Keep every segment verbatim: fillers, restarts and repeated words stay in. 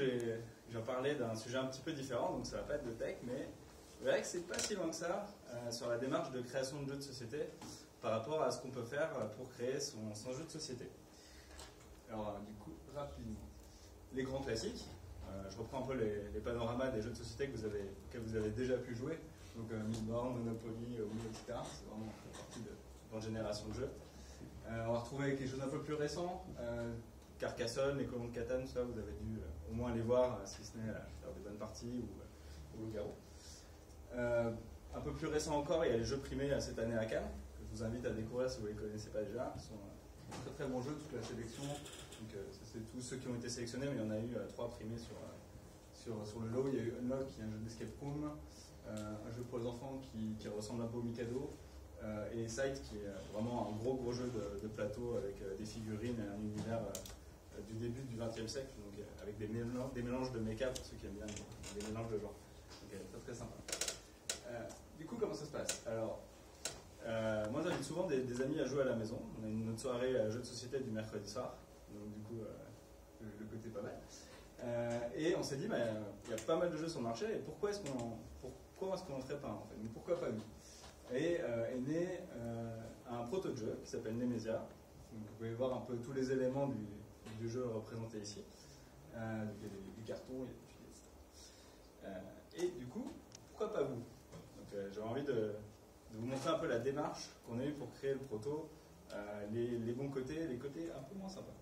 j'ai parlé d'un sujet un petit peu différent, donc ça va pas être de tech, mais vous verrez que c'est pas si loin que ça euh, sur la démarche de création de jeux de société par rapport à ce qu'on peut faire pour créer son, son jeu de société. Alors du coup, rapidement, les grands classiques, euh, je reprends un peu les, les panoramas des jeux de société que vous avez, que vous avez déjà pu jouer, donc euh, Midborn, Monopoly, euh, Wii, et cetera. C'est vraiment partie de votre génération de jeux. Euh, on va retrouver quelque chose d'un peu plus récent, euh, Carcassonne, les colons de Catane, tout ça, vous avez dû euh, au moins les voir, euh, si ce n'est euh, faire des bonnes parties ou, euh, ou Loup-Garou. Euh, un peu plus récent encore, il y a les jeux primés cette année à Cannes, que je vous invite à découvrir si vous ne les connaissez pas déjà. Ils sont euh, très très bons jeux, toute la sélection. Donc, euh, ça, c'est tous ceux qui ont été sélectionnés, mais il y en a eu euh, trois primés sur, euh, sur, sur le lot. Il y a eu Unlock, qui est un jeu d'escape room, euh, un jeu pour les enfants qui, qui ressemble un peu au Mikado. Euh, et Sight, qui est vraiment un gros gros jeu de, de plateau avec euh, des figurines et un univers euh, du début du vingtième siècle, donc euh, avec des mélanges, des mélanges de méca pour ceux qui aiment bien des, des mélanges de genre. Donc euh, très très sympa. Euh, du coup, comment ça se passe? Alors, euh, moi j'invite souvent des, des amis à jouer à la maison. On a une autre soirée à jeux de société du mercredi soir, donc du coup, euh, le, le côté pas mal. Euh, et on s'est dit, bah, il y a pas mal de jeux sur le marché, et pourquoi est-ce qu'on pourquoi est-ce qu'on n'en ferait pas un en fait? Mais pourquoi pas nous? Et euh, est né euh, un proto de jeu qui s'appelle Nemesia. Donc, vous pouvez voir un peu tous les éléments du, du jeu représentés ici. Euh, il y a du, du carton, il y a du filet, et cetera. Euh, et du coup, pourquoi pas vous? Donc euh, j'avais envie de, de vous montrer un peu la démarche qu'on a eue pour créer le proto, euh, les, les bons côtés, les côtés un peu moins sympas.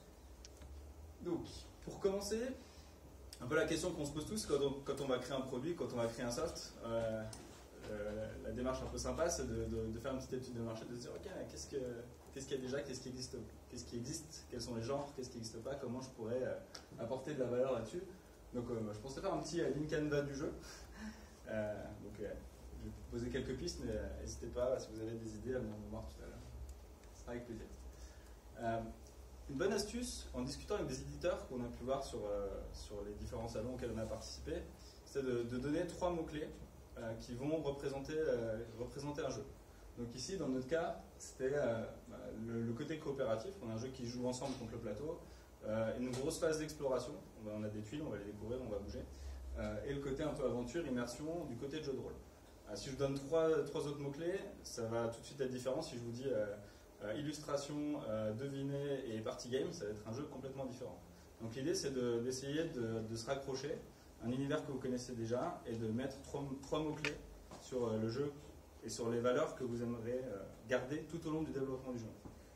Donc, pour commencer, un peu la question qu'on se pose tous quand on, quand on va créer un produit, quand on va créer un soft. Euh, Euh, la démarche un peu sympa, c'est de, de, de faire une petite étude de marché, de se dire ok, qu'est-ce que, qu'est-ce qu'il y a déjà, qu'est-ce qui existe, qu'est-ce qui existe, quels sont les genres, qu'est-ce qui n'existe pas, comment je pourrais euh, apporter de la valeur là-dessus. Donc euh, je pensais faire un petit euh, Lean Canva du jeu. Euh, donc euh, je vais vous poser quelques pistes, mais euh, n'hésitez pas, si vous avez des idées, à venir me voir tout à l'heure. Ce sera avec plaisir. Euh, une bonne astuce, en discutant avec des éditeurs qu'on a pu voir sur, euh, sur les différents salons auxquels on a participé, c'est de, de donner trois mots-clés Euh, qui vont représenter, euh, représenter un jeu. Donc ici, dans notre cas, c'était euh, bah, le, le côté coopératif. On a un jeu qui joue ensemble contre le plateau, euh, une grosse phase d'exploration. On, on a des tuiles, on va les découvrir, on va bouger. Euh, et le côté un peu aventure, immersion du côté de jeu de rôle. Euh, si je vous donne trois, trois autres mots-clés, ça va tout de suite être différent. Si je vous dis euh, euh, illustration, euh, deviner et party game, ça va être un jeu complètement différent. Donc l'idée, c'est de, d'essayer de, de se raccrocher un univers que vous connaissez déjà et de mettre trois, trois mots-clés sur euh, le jeu et sur les valeurs que vous aimeriez euh, garder tout au long du développement du jeu.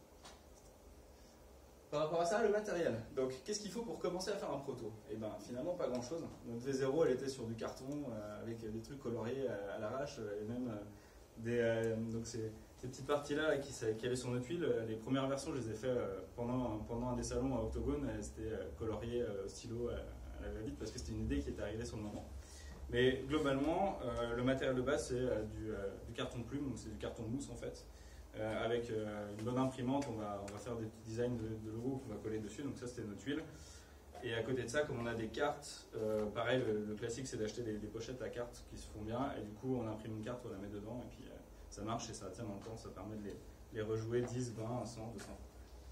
Par rapport à ça, le matériel. Donc, qu'est-ce qu'il faut pour commencer à faire un proto? Et bien, finalement, pas grand-chose. Notre V zéro, elle était sur du carton euh, avec des trucs coloriés à, à l'arrache euh, et même euh, des... Euh, donc, ces, ces petites parties-là là, qui, qui avaient sur nos tuiles, euh, les premières versions, je les ai fait euh, pendant, pendant un des salons à Octogone. C'était euh, colorié euh, au stylo euh, à la va-vite parce que c'était une idée qui était arrivée sur le moment. Mais globalement, euh, le matériel de base, c'est euh, du, euh, du carton plume, donc c'est du carton mousse en fait. Euh, avec euh, une bonne imprimante, on va, on va faire des petits designs de, de logos qu'on va coller dessus, donc ça c'était notre tuile. Et à côté de ça, comme on a des cartes, euh, pareil, le, le classique c'est d'acheter des, des pochettes à cartes qui se font bien, et du coup on imprime une carte, on la met dedans, et puis euh, ça marche et ça tient dans le temps, ça permet de les, les rejouer dix, vingt, cent, deux cents.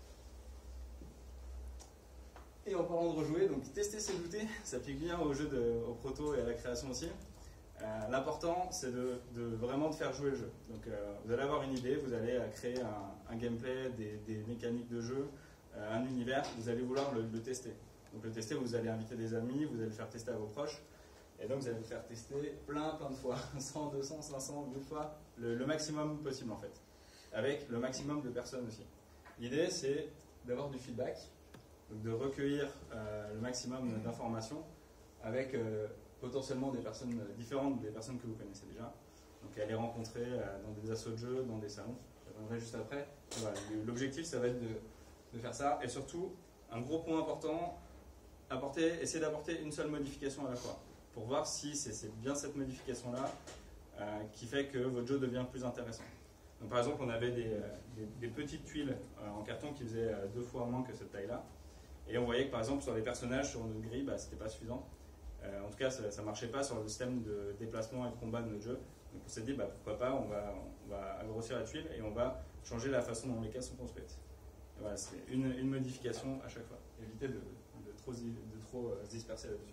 Et en parlant de rejouer, donc tester c'est douter, ça pique bien au jeu, de, au proto et à la création aussi. Euh, L'important c'est de, de vraiment de faire jouer le jeu. Donc euh, vous allez avoir une idée, vous allez euh, créer un, un gameplay, des, des mécaniques de jeu, euh, un univers, vous allez vouloir le, le tester. Donc le tester, vous allez inviter des amis, vous allez le faire tester à vos proches, et donc vous allez le faire tester plein plein de fois, cent, deux cents, cinq cents, mille fois, le, le maximum possible en fait, avec le maximum de personnes aussi. L'idée c'est d'avoir du feedback, donc de recueillir euh, le maximum d'informations avec euh, potentiellement des personnes différentes des personnes que vous connaissez déjà. Donc aller rencontrer euh, dans des assos de jeux, dans des salons. Je reviendrai juste après. Voilà, l'objectif, ça va être de, de faire ça. Et surtout, un gros point important, apporter, essayer d'apporter une seule modification à la fois. Pour voir si c'est bien cette modification-là euh, qui fait que votre jeu devient plus intéressant. Donc, par exemple, on avait des, des, des petites tuiles euh, en carton qui faisaient euh, deux fois moins que cette taille-là. Et on voyait que par exemple sur les personnages, sur notre grille, bah, c'était pas suffisant. Euh, en tout cas, ça ne marchait pas sur le système de déplacement et de combat de notre jeu. Donc on s'est dit, bah, pourquoi pas, on va, on va grossir la tuile et on va changer la façon dont les cases sont construites. Voilà, c'est une, une modification à chaque fois. Éviter de, de trop, de trop euh, se disperser là-dessus.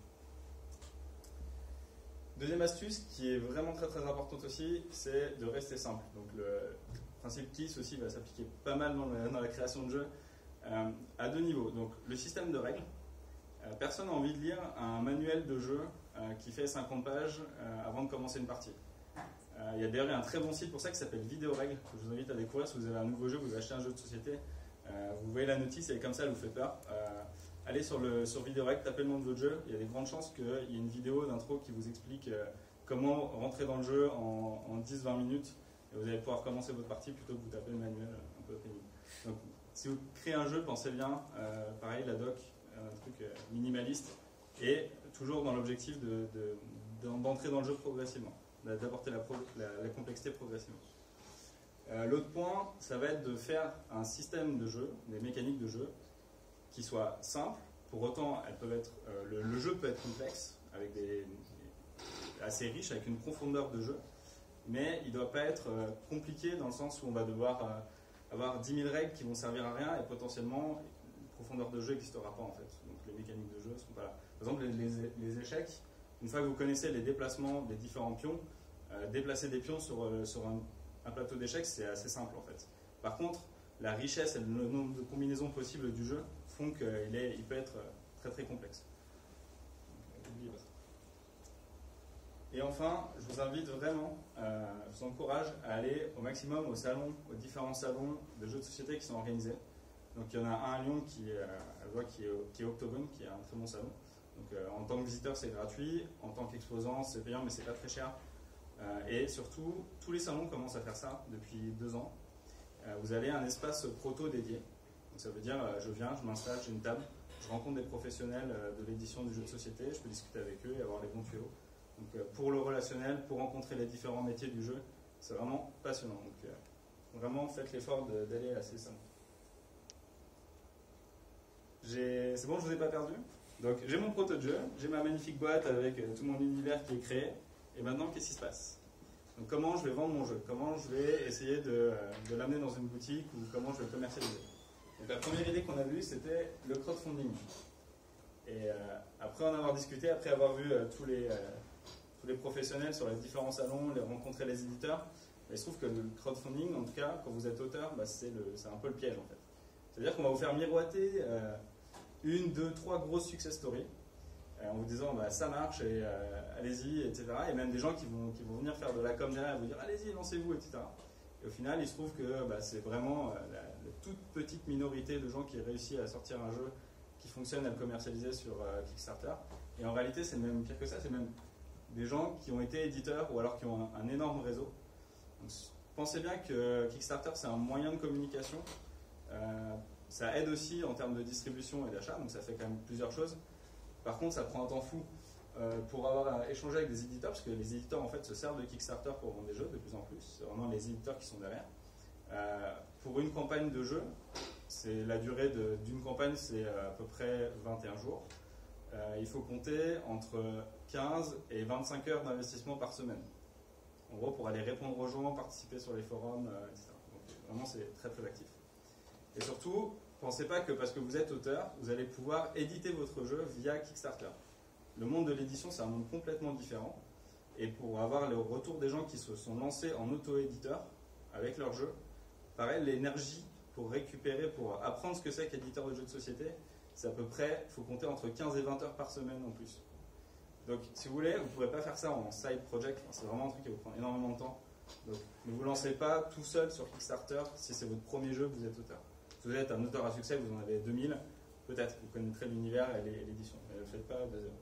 Deuxième astuce qui est vraiment très très importante aussi, c'est de rester simple. Donc le principe KISS aussi va s'appliquer pas mal dans, le, dans la création de jeux euh, à deux niveaux. Donc le système de règles. Euh, personne n'a envie de lire un manuel de jeu euh, qui fait cinquante pages euh, avant de commencer une partie. Euh, il y a d'ailleurs un très bon site pour ça qui s'appelle Vidéo Règles, que je vous invite à découvrir si vous avez un nouveau jeu, vous achetez un jeu de société. Euh, vous voyez la notice, elle est comme ça, elle vous fait peur. Euh, allez sur, le, sur Vidéo Règles, tapez le nom de votre jeu, il y a des grandes chances qu'il y ait une vidéo d'intro qui vous explique euh, comment rentrer dans le jeu en, en dix à vingt minutes, et vous allez pouvoir commencer votre partie plutôt que vous taper le manuel un peu pénible. Donc, si vous créez un jeu, pensez bien, euh, pareil, la doc, un truc euh, minimaliste, et toujours dans l'objectif de, de, d'entrer dans le jeu progressivement, d'apporter la, la, la complexité progressivement. Euh, L'autre point, ça va être de faire un système de jeu, des mécaniques de jeu, qui soient simples. Pour autant, elles peuvent être, euh, le, le jeu peut être complexe, avec des, assez riche, avec une profondeur de jeu, mais il ne doit pas être euh, compliqué dans le sens où on va devoir euh, avoir dix mille règles qui vont servir à rien et potentiellement une profondeur de jeu n'existera pas en fait. Donc les mécaniques de jeu ne sont pas là. Par exemple, les, les, les échecs, une fois que vous connaissez les déplacements des différents pions, euh, déplacer des pions sur, euh, sur un, un plateau d'échecs, c'est assez simple en fait. Par contre, la richesse et le nombre de combinaisons possibles du jeu font qu'il est, il peut être très très complexe. Donc, et enfin, je vous invite vraiment, euh, je vous encourage à aller au maximum au salon, aux différents salons de jeux de société qui sont organisés. Donc il y en a un à Lyon qui, euh, qui, est, qui est Octogone, qui est un très bon salon. Donc euh, en tant que visiteur c'est gratuit, en tant qu'exposant c'est payant mais c'est pas très cher. Euh, et surtout, tous les salons commencent à faire ça depuis deux ans. Euh, vous avez un espace proto dédié. Donc ça veut dire euh, je viens, je m'installe, j'ai une table, je rencontre des professionnels euh, de l'édition du jeu de société, je peux discuter avec eux et avoir les bons tuyaux. Donc euh, pour le relationnel, pour rencontrer les différents métiers du jeu, c'est vraiment passionnant. Donc euh, vraiment faites l'effort d'aller à ces salons. C'est bon, je ne vous ai pas perdu. Donc j'ai mon proto de jeu, j'ai ma magnifique boîte avec euh, tout mon univers qui est créé. Et maintenant, qu'est-ce qui se passe? Donc comment je vais vendre mon jeu? Comment je vais essayer de, euh, de l'amener dans une boutique ou comment je vais le commercialiser? Donc la première idée qu'on a vue, c'était le crowdfunding. Et euh, après en avoir discuté, après avoir vu euh, tous, les, euh, tous les professionnels sur les différents salons, les rencontrer les éditeurs, bah, il se trouve que le crowdfunding, en tout cas, quand vous êtes auteur, bah, c'est un peu le piège en fait. C'est-à-dire qu'on va vous faire miroiter euh, une, deux, trois grosses success stories euh, en vous disant bah, ça marche et euh, allez-y, et cetera. Et même des gens qui vont, qui vont venir faire de la com derrière et vous dire allez-y, lancez-vous, et cetera. Et au final, il se trouve que bah, c'est vraiment euh, la, la toute petite minorité de gens qui réussissent à sortir un jeu qui fonctionne à le commercialiser sur euh, Kickstarter. Et en réalité, c'est même pire que ça, c'est même des gens qui ont été éditeurs ou alors qui ont un, un énorme réseau. Donc, pensez bien que Kickstarter, c'est un moyen de communication. Euh, ça aide aussi en termes de distribution et d'achat, donc ça fait quand même plusieurs choses. Par contre, ça prend un temps fou euh, pour avoir échangé avec des éditeurs, parce que les éditeurs en fait se servent de Kickstarter pour vendre des jeux de plus en plus. C'est vraiment les éditeurs qui sont derrière. Euh, pour une campagne de jeu, c'est la durée d'une campagne, c'est à peu près vingt et un jours. Euh, il faut compter entre quinze et vingt-cinq heures d'investissement par semaine. En gros, pour aller répondre aux gens, participer sur les forums, euh, et cetera. Donc vraiment, c'est très très actif. Et surtout, pensez pas que parce que vous êtes auteur, vous allez pouvoir éditer votre jeu via Kickstarter. Le monde de l'édition, c'est un monde complètement différent. Et pour avoir le retour des gens qui se sont lancés en auto-éditeur avec leur jeu, pareil, l'énergie pour récupérer, pour apprendre ce que c'est qu'éditeur de jeux de société, c'est à peu près, il faut compter entre quinze et vingt heures par semaine en plus. Donc, si vous voulez, vous ne pourrez pas faire ça en side project. C'est vraiment un truc qui va vous prendre énormément de temps. Donc, ne vous lancez pas tout seul sur Kickstarter si c'est votre premier jeu que vous êtes auteur. Si vous êtes un auteur à succès, vous en avez deux mille, peut-être, vous connaîtrez l'univers et l'édition. Mais ne le faites pas de zéro.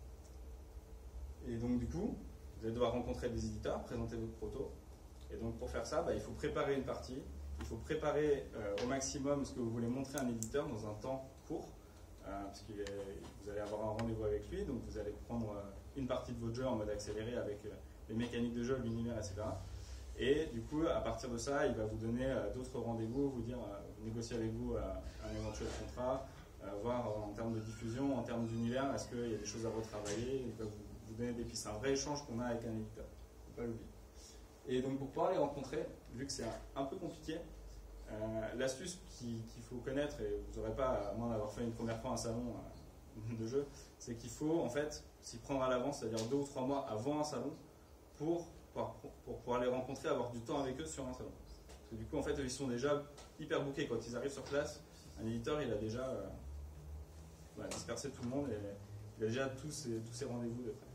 Et donc, du coup, vous allez devoir rencontrer des éditeurs, présenter votre proto. Et donc, pour faire ça, bah, il faut préparer une partie. Il faut préparer euh, au maximum ce que vous voulez montrer à un éditeur dans un temps court. Euh, parce que vous allez avoir un rendez-vous avec lui, donc vous allez prendre euh, une partie de votre jeu en mode accéléré avec euh, les mécaniques de jeu, l'univers, et cetera. Et du coup, à partir de ça, il va vous donner euh, d'autres rendez-vous, vous dire, euh, négocier avec vous euh, un éventuel contrat, euh, voir en termes de diffusion, en termes d'univers, est-ce qu'il y a des choses à retravailler, il va vous, vous donner des pistes. C'est un vrai échange qu'on a avec un éditeur, il ne faut pas l'oublier. Et donc pour pouvoir les rencontrer, vu que c'est un, un peu compliqué, Euh, l'astuce qu'il qu'il faut connaître, et vous n'aurez pas, à moins d'avoir fait une première fois un salon, euh, de jeu, c'est qu'il faut en fait s'y prendre à l'avance, c'est-à-dire deux ou trois mois avant un salon, pour, pour, pour pouvoir les rencontrer, avoir du temps avec eux sur un salon. Parce que du coup, en fait, ils sont déjà hyper bookés. Quand ils arrivent sur place, un éditeur, il a déjà euh, bah, dispersé tout le monde et il a déjà tous ses, tous ses rendez-vous de près.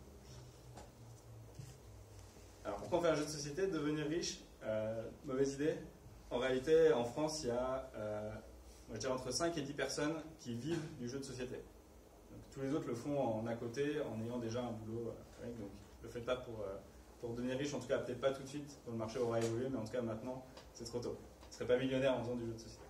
Alors, pourquoi on fait un jeu de société? Devenir riche, euh, mauvaise idée. En réalité, en France, il y a euh, moi, je dirais entre cinq et dix personnes qui vivent du jeu de société. Donc, tous les autres le font en à côté, en ayant déjà un boulot euh, avec. Donc, ne le faites pas pour, euh, pour devenir riche, en tout cas, peut-être pas tout de suite, quand le marché aura évolué, mais en tout cas, maintenant, c'est trop tôt. Vous ne serez pas millionnaire en faisant du jeu de société.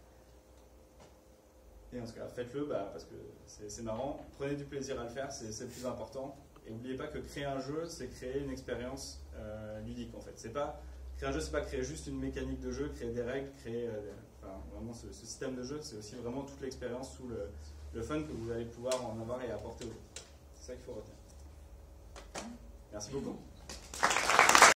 Et en tout cas, faites-le bah, parce que c'est marrant. Prenez du plaisir à le faire, c'est le plus important. Et n'oubliez pas que créer un jeu, c'est créer une expérience euh, ludique en fait. C'est pas créer un jeu, c'est pas créer juste une mécanique de jeu, créer des règles, créer euh, enfin, vraiment ce, ce système de jeu. C'est aussi vraiment toute l'expérience sous le, le fun que vous allez pouvoir en avoir et apporter aux autres. C'est ça qu'il faut retenir. Merci beaucoup.